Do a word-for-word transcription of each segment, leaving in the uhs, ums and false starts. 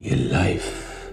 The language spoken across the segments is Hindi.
ये लाइफ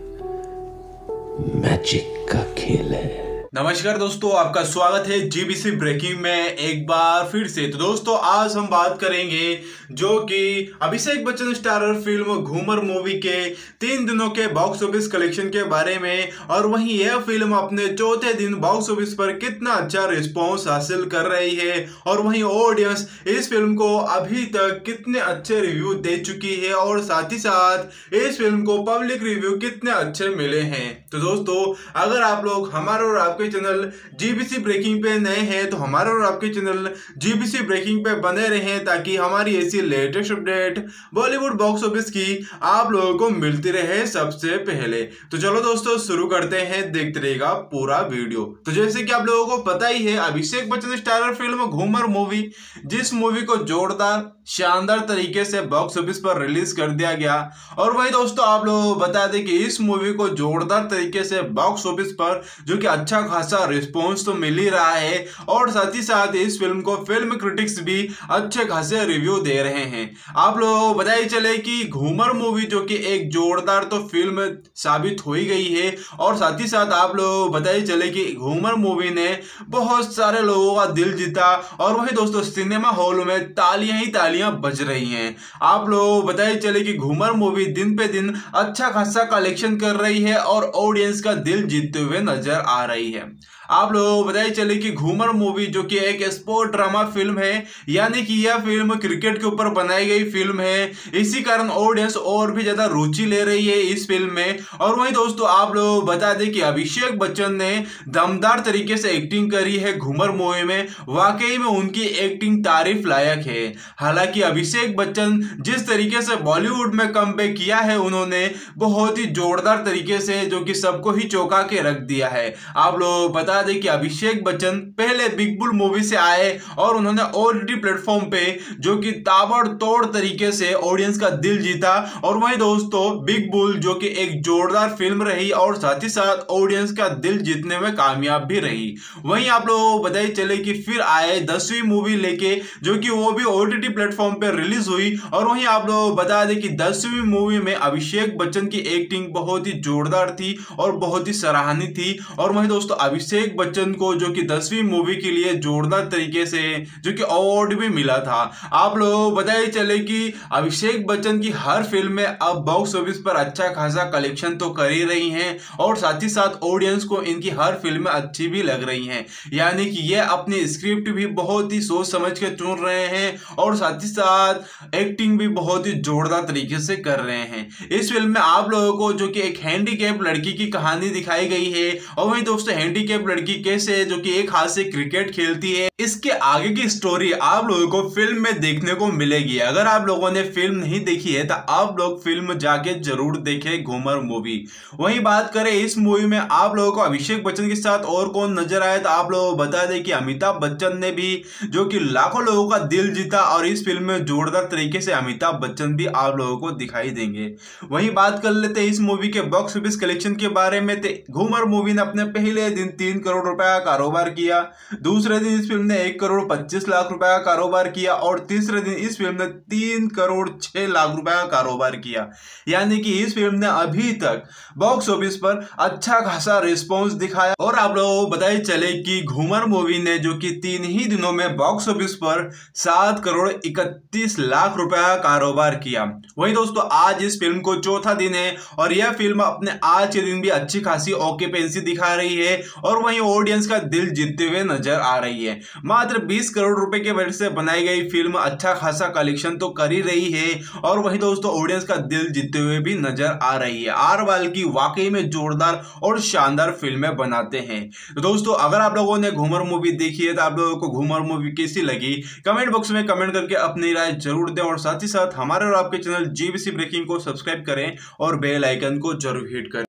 मैजिक का खेल है। नमस्कार दोस्तों, आपका स्वागत है जीबीसी ब्रेकिंग में एक बार फिर से। तो दोस्तों आज हम बात करेंगे जो कि Abhishek Bachchan starrer film Ghoomar movie के तीन दिनों के बॉक्स ऑफिस कलेक्शन के बारे में, और वहीं यह फिल्म अपने चौथे दिन बॉक्स ऑफिस पर कितना अच्छा रिस्पॉन्स हासिल कर रही है, और वहीं ऑडियंस इस फिल्म को अभी तक कितने अच्छे रिव्यू दे चुकी है, और साथ ही साथ इस फिल्म को पब्लिक रिव्यू कितने अच्छे मिले हैं। तो दोस्तों अगर आप लोग हमारे और आपके चैनल जीबीसी ब्रेकिंग पे नए हैं तो हमारे और आपके चैनल जीबीसी ब्रेकिंग पे बने रहें, ताकि हमारी ऐसी latest update Bollywood box office की आप लोगों को मिलती रहे सबसे पहले। तो चलो दोस्तों शुरू करते हैं, देखते रहेगा पूरा वीडियो। तो जैसे कि आप लोगों को पता ही है, Abhishek Bachchan starrer film Ghoomar movie, जिस मूवी को जोरदार शानदार तरीके से बॉक्स ऑफिस पर रिलीज कर दिया गया, और वही दोस्तों आप लोगों को बता दें कि इस मूवी को जोरदार तरीके से बॉक्स ऑफिस पर जो कि अच्छा खासा रिस्पॉन्स तो मिल ही रहा है, और साथ ही साथ इस फिल्म को फिल्म क्रिटिक्स भी अच्छे खासे रिव्यू दे रहे हैं। आप लोगों को बताइए चले कि घूमर मूवी जो कि एक जोरदार तो फिल्म साबित हो ही गई है, और साथ ही साथ आप लोगों को बताइए चले कि घूमर मूवी ने बहुत सारे लोगों का दिल जीता, और वही दोस्तों सिनेमा हॉल में तालियां ही तालियां बज रही हैं। आप लोगों को बताइए चले कि घूमर मूवी दिन पे दिन अच्छा खासा कलेक्शन कर रही है, और ऑडियंस का दिल जीतते हुए नजर आ रही है। आप लोगों को बताइए चले कि घूमर मूवी जो कि एक स्पोर्ट ड्रामा फिल्म है, यानी कि यह फिल्म क्रिकेट के ऊपर बनाई गई फिल्म है, इसी कारण ऑडियंस और भी ज्यादा रुचि ले रही है इस फिल्म में। और वहीं दोस्तों आप लोगों को बता दें कि अभिषेक बच्चन ने दमदार तरीके से एक्टिंग करी है घूमर मूवी में, वाकई में उनकी एक्टिंग तारीफ लायक है। हालांकि अभिषेक बच्चन जिस तरीके से बॉलीवुड में कमबैक किया है, उन्होंने बहुत ही जोरदार तरीके से जो कि सबको ही चौंका के रख दिया है। आप लोगों को बता दें कि अभिषेक बच्चन पहले बिग बुल मूवी से आए, और उन्होंने ओटीटी प्लेटफॉर्म पे जो कि ताबड़तोड़ तरीके से ऑडियंस का दिल जीता, और वहीं दोस्तों बिग बुल जो कि एक जोरदार फिल्म रही, और साथ ही साथ ऑडियंस का दिल जीतने में कामयाब भी रही। वहीं आप लोगों को बताइए चले कि फिर आए दसवीं मूवी लेके, जो कि वो भी ओटीटी प्लेटफॉर्म पे रिलीज हुई, और वहीं आप लोगों को बता दें कि दसवीं मूवी में अभिषेक बच्चन की एक्टिंग बहुत ही जोरदार थी और बहुत ही सराहनीय थी। और वहीं दोस्तों अभिषेक बच्चन को जो कि दसवीं मूवी के लिए जोरदार तरीके से जो कि अवार्ड भी मिला था। आप लोगों को बताइए चले कि अभिषेक बच्चन की हर फिल्म में अब बॉक्स ऑफिस पर अच्छा खासा कलेक्शन तो कर ही रही हैं, और साथ ही साथ ऑडियंस को इनकी हर फिल्में अच्छी भी लग रही हैं, यानी कि ये अपनी स्क्रिप्ट भी बहुत ही सोच समझ के चुन रहे हैं, और साथ ही साथ एक्टिंग भी बहुत ही जोरदार तरीके से कर रहे हैं। इस फिल्म में आप लोगों को जो कि एक हैंडीकैप लड़की की कहानी दिखाई गई है, और वहीं दोस्तों हैंडीकैप लड़की कैसे जो कि एक हाथ से क्रिकेट खेलती है, इसके आगे की स्टोरी आप लोगों को फिल्म में देखने को मिलेगी। अगर आप लोगों ने फिल्म नहीं देखी है तो आप लोग फिल्म जाके जरूर देखें घूमर मूवी। वहीं बात करें इस मूवी में आप लोगों को अभिषेक बच्चन के साथ और कौन नजर आए, तो आप लोगों को बता दें कि अमिताभ बच्चन ने भी जो कि लाखों लोगों का दिल जीता, और इस फिल्म में जोरदार तरीके से अमिताभ बच्चन भी आप लोगों को दिखाई देंगे। वहीं बात कर लेते हैं इस मूवी के बॉक्स ऑफिस कलेक्शन के बारे में। घूमर मूवी ने अपने पहले दिन तीन करोड़ रुपए का कारोबार किया, दूसरे दिन इस फिल्म ने एक करोड़ पच्चीस लाख रुपए का कारोबार किया, और तीसरे दिन इस फिल्म ने तीन करोड़ छह लाख रुपए का कारोबार किया। यानी कि इस फिल्म ने अभी तक बॉक्स ऑफिस पर अच्छा खासा रिस्पॉन्स दिखाया। और आप लोगों को बताइए चले कि घूमर मूवी ने जो कि तीन ही दिनों में बॉक्स ऑफिस पर सात करोड़ इकतीस लाख रुपए का कारोबार किया। वही दोस्तों आज इस फिल्म को चौथा दिन है, और यह फिल्म अपने आज के दिन भी अच्छी खासी ऑक्यूपेंसी दिखा रही है, और वहीं ऑडियंस का दिल जीतते हुए नजर आ रही है। मात्र बीस करोड़ रुपए के बजट से बनाई गई फिल्म अच्छा खासा कलेक्शन तो कर ही रही है, और वहीं दोस्तों ऑडियंस का दिल जीतते हुए भी नजर आ रही है। आर वाल की वाकई में जोरदार और शानदार फिल्में बनाते हैं। तो दोस्तों अगर आप लोगों ने घूमर मूवी देखी है तो आप लोगों को घूमर मूवी कैसी लगी कमेंट बॉक्स में कमेंट करके अपनी राय जरूर दें, और साथ ही साथ हमारे और आपके चैनल जीबीसी ब्रेकिंग को सब्सक्राइब करें और बेल आइकन को जरूर हिट करें।